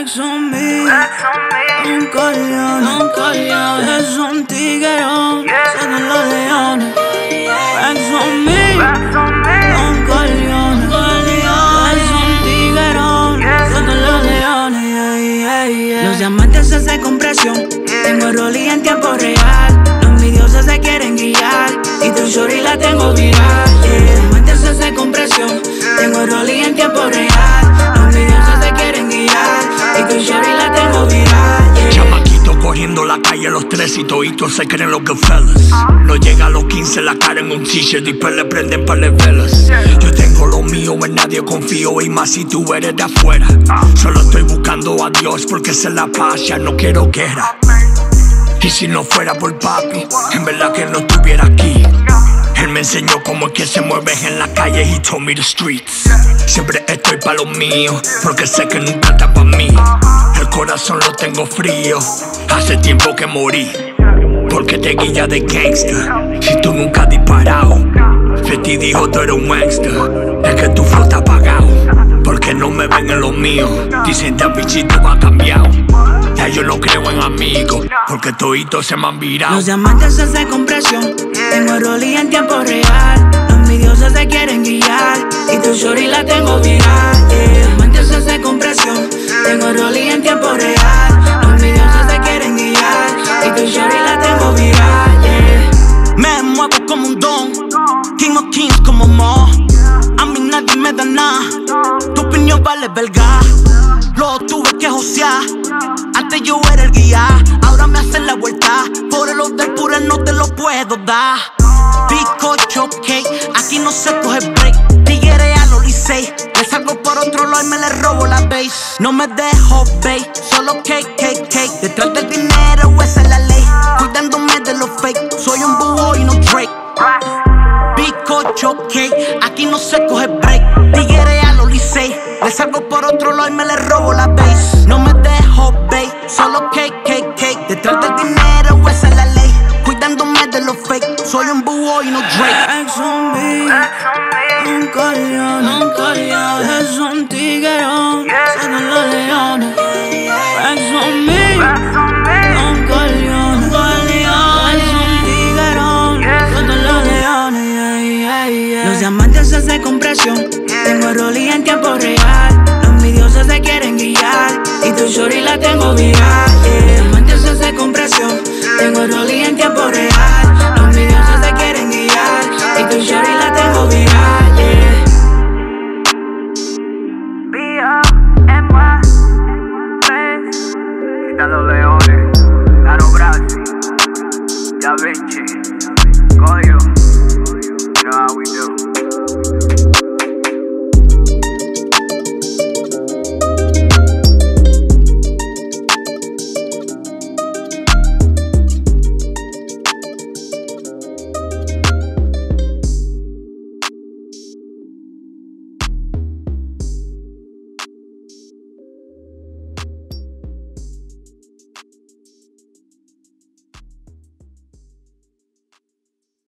Ex on me, un collión, es un tiguerón, son los leones. Ex on me, un collión, es un tiguerón, son los leones. Los diamantes se hacen con presión, tengo el rolly en tiempo real. Los envidiosos se quieren guiar y tu shorty la tengo viral. Los diamantes se hacen con presión, tengo el rolly en tiempo real. Los envidiosos se quieren guiar y tu shorty la tengo viral. Chamaquito corriendo la calle, los tres y toditos se creen los Goodfellas. No llega a los 15, la cara en un t-shirt y pues le prenden par de velas. Yo tengo lo mío, en nadie confío y más si tú eres de afuera. Solo estoy buscando a Dios porque se la paz, ya no quiero guerra. Y si no fuera por papi, en verdad que no estuviera aquí. Él me enseñó cómo es que se mueve en la calle. He told me the streets. Siempre estoy pa' lo mío, porque sé que nunca está pa' mí. El corazón lo tengo frío, hace tiempo que morí. Porque te guilla de gangsta, si tú nunca has disparado. Fetty dijo tú eres un gangsta, es que tu flow está apagado. Porque no me ven en lo mío, dicen te bichito va cambiado. Ya yo no creo en amigos, porque toditos se me han virado. Los diamantes se hacen con presión, tengo el rolly en tiempo real. Los envidiosos se quieren guiar y tu shorty la tengo viral. Los diamantes se hacen con presión, tengo el rolly en tiempo real. Los envidiosos se quieren guiar y tu shorty la tengo viral. Me muevo como un don, King of Kings como Mo. A mí nadie me da nada, tu opinión vale verga. Lo tuve que josear, antes yo era el guía, ahora me hacen la vuelta. Por el del pure no te lo puedo dar. Bizcocho cake, aquí no se coge break. Tigre a los Licey, le salgo por otro lado y me le robo la base. No me dejo bait, solo cake, cake, cake. Detrás del dinero esa es la ley, cuidándome de los fake. Soy un búho y no Drake. Bizcocho cake, aquí no se coge break. Tigre a los Licey, le salgo por otro lado y me le robo la base. No me dejo bait, solo cake, cake, cake. Detrás del dinero esa es la ley, cuidándome de los fake. Soy un búho y no Drake. Ex on me, un collión, es un tiguerón, son los leones. Ex on me, un collión, es un tiguerón, son los leones. Los diamantes se hacen con presión, tengo el rolly en tiempo real. Los envidiosos se quieren guiar y tu shorty la tengo viral.